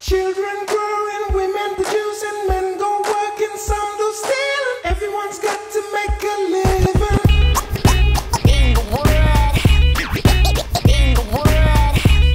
Children growing, women producing, men go working, some do stealing. Everyone's got to make a living. Inglewood, Inglewood,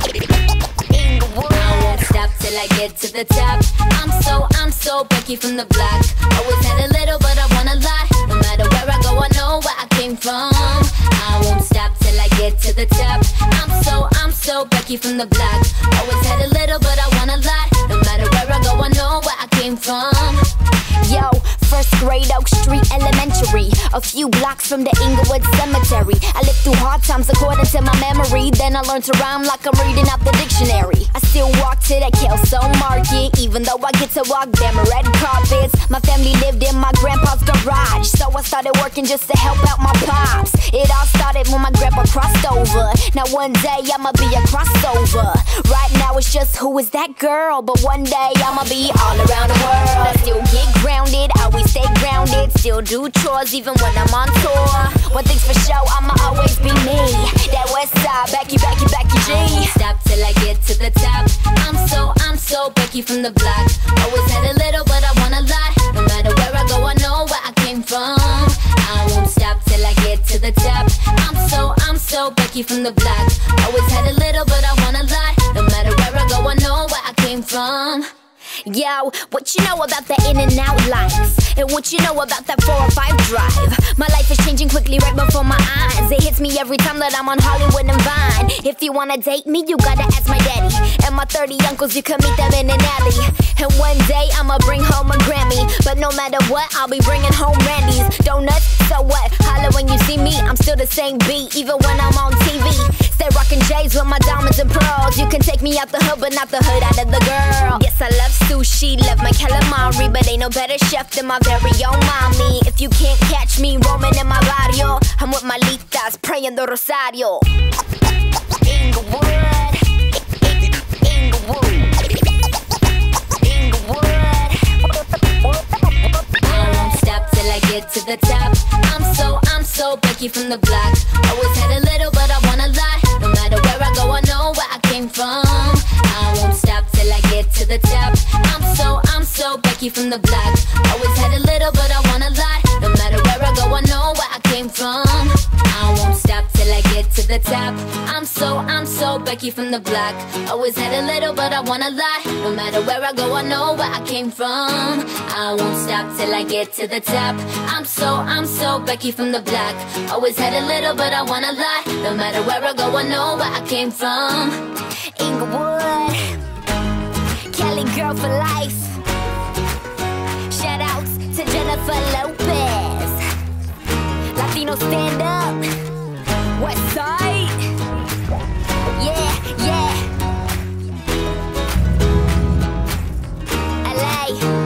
Inglewood. I won't stop till I get to the top. I'm so Becky from the block. Always had a little, but I want a lot. No matter where I go, I know where I came from. I won't stop till I get to the top. I'm so Becky from the block. Always had a little, but I want a lot. No matter where I go, I know where I came from. Yo, first grade, Oak Street Elementary, a few blocks from the Inglewood Cemetery. I lived through hard times according to my memory. Then I learned to rhyme like I'm reading out the dictionary. I still walk to that Kelso Market, even though I get to walk them red carpets. My family lived in my grandpa's garage, so I started working just to help out my pops. It all started when my grandpa crossed over. Now one day I'ma be a crossover. Right now it's just who is that girl, but one day I'ma be all around the world. I still get grounded, always stay grounded, still do chores even when I'm on tour. One thing's for sure, I'ma always be me. That West Side, Becky G. I won't stop till I get to the top. I'm so Becky from the block. Always had a little, but I want a lot. No matter where I go, I know where I came from. I won't stop till I get to the top. I'm so Becky from the block. Always had a little, but I want a lot. No matter where I go, I know where I came from. Yo, what you know about the in and out life? And what you know about that 405 drive? My life is changing quickly right before my eyes. It hits me every time that I'm on Hollywood and Vine. If you wanna date me, you gotta ask my daddy. And my 30 uncles, you can meet them in an alley. And one day, I'ma bring home a Grammy. But no matter what, I'll be bringing home Randy's. Donuts, so what? Holla when you see me, I'm still the same beat, even when I'm on TV. Stay rockin' J's with my diamonds and pearls. You can take me out the hood, but not the hood out of the girl. Yes, I love sushi, love my calamari, but ain't no better chef than my very own mommy. If you can't catch me roaming in my barrio, I'm with my litas praying the rosario. Inglewood, Inglewood, Inglewood. I won't stop till I get to the top. I'm so Becky from the block. Always had a little, but I want a lot. No matter where I go, I know where I came from. I won't stop till I get to the top. I'm so Becky from the block. Always had a little, but I want a lot. No matter where I go, I know where I came from. I won't stop till I get to the top. I'm so Becky from the block. Always had a little, but I want a lot. No matter where I go, I know where I came from. I won't stop till I get to the top. I'm so Becky from the block. Always had a little, but I want a lot. No matter where I go, I know where I came from. Inglewood, Cali girl for life. Shout outs to Jennifer Lopez. Latino stand up. West Side. Yeah, yeah. LA.